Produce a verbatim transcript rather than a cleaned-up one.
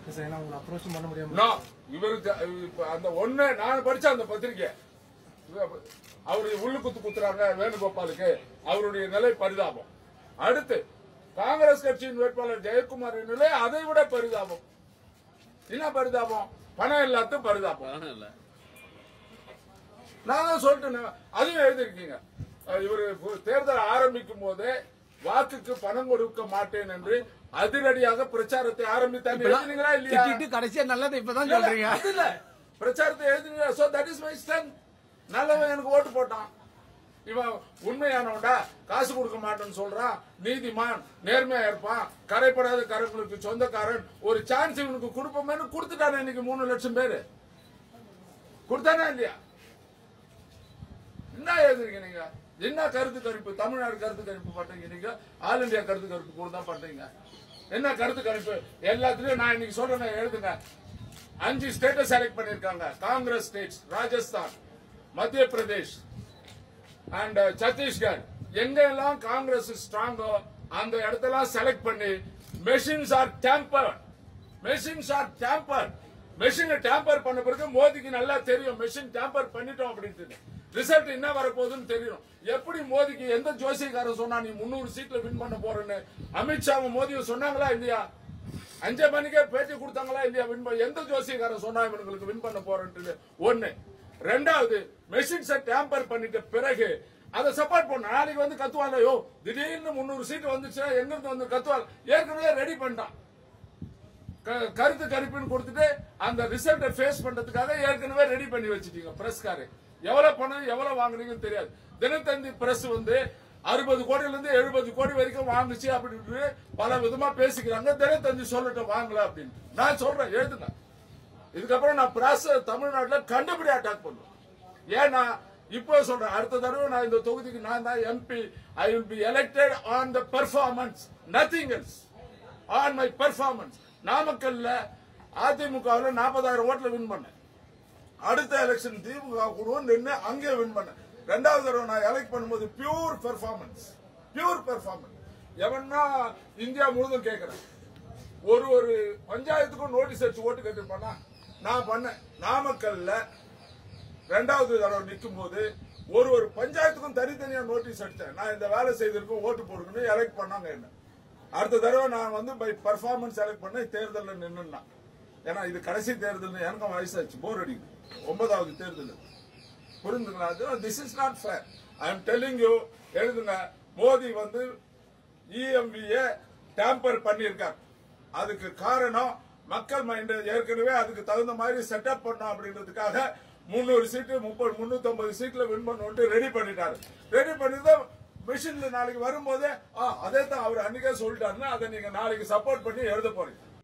இவருக்கு அந்த ஒண்ணு நான் படிச்ச அந்த பத்திரிகை அவருடைய உள்ளு குத்து குத்துறாங்க வேணுகோபாலுக்கு, அவருடைய நிலை பரிதாபம். அடுத்து காங்கிரஸ் கட்சியின் வேட்பாளர் ஜெயக்குமார் நிலை அதை விட பரிதாபம். என்ன பரிதாபம்? பணம் இல்லாத பரிதாபம். நான் சொல்லிட்டேன், அதையும் எழுதிருக்கீங்க. இவரு தேர்தல் ஆரம்பிக்கும் போதே வாக்குக்கு பணம் கொடுக்க மாட்டேன் என்று அதிரடியாக பிரச்சாரத்தை ஆரம்பித்தாங்க. எழுதினீங்களா இல்லையா? கடைசியா நல்லது இப்பதான் சொல்றீங்க. இல்ல பிரச்சாரத்தை எழுதினீங்க. So that is my strength. நல்லவன் எனக்கு ஓட்டு போட்டான். இவன் உண்மையானவன்டா, காசு கொடுக்க மாட்டேன்னு சொல்றான், நீதிமான், நேர்மையா இருப்பான், கரைப்படாத கரங்களுக்கு சொந்தக்காரன், ஒரு சான்ஸ் இவனுக்கு கொடுப்போமேனு கொடுத்துட்டானே. இன்னைக்கு மூணு லட்சம் பேரு கொடுத்தானே இல்லையா? என்ன எழுதுறீங்க நீங்க? என்ன கருத்து கணிப்பு? தமிழ்நாடு கருத்து கணிப்பு பண்றீங்க நீங்க, ஆல் இந்தியா கருத்து கணிப்பு கூட தான் பண்றீங்க. என்ன கருத்து கணிப்பு? எல்லாத்துலயும் நான் இன்னைக்கு சொல்றேன், எழுதுங்க. அஞ்சு ஸ்டேட்டை செலக்ட் பண்ணிருக்காங்க. காங்கிரஸ் ஸ்டேட்ஸ், ராஜஸ்தான், மத்திய பிரதேஷ் அண்ட் சத்தீஸ்கர். எங்க எல்லாம் காங்கிரஸ் ஸ்ட்ராங்கோ அந்த இடத்தெல்லாம் செலக்ட் பண்ணி machines are tamper, machines are tamper. மெஷினை டேம்பர் பண்ண பிறகு மோதிக்கு நல்லா தெரியும் மெஷின் டேம்பர் பண்ணிட்டோம் அப்படின்னு. ரிசல்ட் என்ன வரப்போகுதுன்னு தெரியும். எப்படி மோதிக்கு எந்த ஜோசியக்காரன் சொன்னா நீ முன்னூறு சீட்ல வின் பண்ண போறேன்னு? அமித்ஷாவும் மோதியும் சொன்னாங்களா இல்லையா? அஞ்சு மணிக்கே பேட்டி கொடுத்தாங்களா இல்லையா? வின் பண்ண எந்த ஜோசியக்காரன் சொன்னா இவங்களுக்கு வின் பண்ண போறேன்னு? ஒண்ணு. ரெண்டாவது, மெஷின்ஸை டேம்பர் பண்ணிட்ட பிறகு அதை சப்போர்ட் பண்ண நாளைக்கு வந்து கத்துவாங்க. யோ திடீர்னு முன்னூறு சீட் வந்துச்சுன்னா எங்க இருந்து வந்து கத்துவாங்க? ஏற்கனவே ரெடி பண்ணிட்டான். கருத்து கணிப்புன்னு கொடுத்துட்டு அந்த ரிசல்ட்டை ஃபேஸ் பண்றதுக்காக ஏற்கனவே ரெடி பண்ணி வச்சுட்டீங்க. பிரஸ்காரு எவ்வளவு பணம் எவ்வளவு வாங்குறீங்கன்னு தெரியாது. தினத்தந்தி பிரஸ் வந்து அறுபது கோடியில இருந்து எழுபது கோடி வரைக்கும் வாங்குச்சு அப்படின்னு பல விதமா பேசிக்கிறாங்க. தினத்தந்தி சொல்லட்டும் வாங்கல அப்படின்னு. நான் சொல்றேன், எழுதுங்க. இதுக்கப்புறம் நான் பிரஸ் தமிழ்நாட்டில் கண்டுபிடி அட்டாக் பண்ணுவேன். ஏன்னா இப்போ சொல்றேன், அடுத்த தடவை நான் இந்த தொகுதிக்கு நான் தான் MP. I will be elected on the performance, nothing else, on my performance. நாமக்கல்ல அதிமுகவில் நாற்பதாயிரம் ஓட்டுல வின் பண்ணேன். அடுத்த எலெக்ஷன் திமுக கூட நின்று அங்கே வின் பண்ணேன். ரெண்டாவது தடவை நான் எலெக்ட் பண்ணும்போது பியூர் பெர்ஃபார்மன்ஸ், பியூர் பெர்ஃபார்மன்ஸ். எவன்னா இந்தியா முழுதும் கேட்கிறேன், ஒரு ஒரு பஞ்சாயத்துக்கும் நோட்டீஸ் அடிச்சு ஓட்டு கேட்டுருப்பானா? நான் பண்ணேன். நாமக்கல்ல ரெண்டாவது தடவை நிற்கும் போது ஒரு ஒரு பஞ்சாயத்துக்கும் தனித்தனியா நோட்டீஸ் அடிச்சேன். நான் இந்த வேலை செய்திருக்கோம், ஓட்டு போடுக்கணும், எலெக்ட் பண்ணாங்க என்ன. அடுத்த தடவை நான் வந்து பை பர்ஃபார்மன்ஸ் செலக்ட் பண்ண தேர்தலில் நின்னுனா. ஏன்னா இது கடைசி தேர்தல், எனக்கும் வயசாச்சு, போர் அடிக்குது. ஒன்பதாவது தேர்தல், புரிந்துங்களா? This is not fair. I am telling you. எழுதுங்க. மோடி வந்து இஎம்வியை டேம்பர் பண்ணியிருக்கார். அதுக்கு காரணம் மக்கள் மைண்ட் ஏற்கனவே அதுக்கு தகுந்த மாதிரி செட்டப் பண்ணோம் அப்படின்றதுக்காக முன்னூறு சீட்டு முப்பது முன்னூத்தி ஐம்பது சீட்ல வின் பண்ணு ரெடி பண்ணிட்டாரு. ரெடி பண்ணிதான் மிஷின்ல நாளைக்கு வரும்போதே அதே தான் அவர் அன்னைக்கே சொல்லிட்டாருன்னா அதை நீங்க நாளைக்கு சப்போர்ட் பண்ணி எழுத போறீங்க.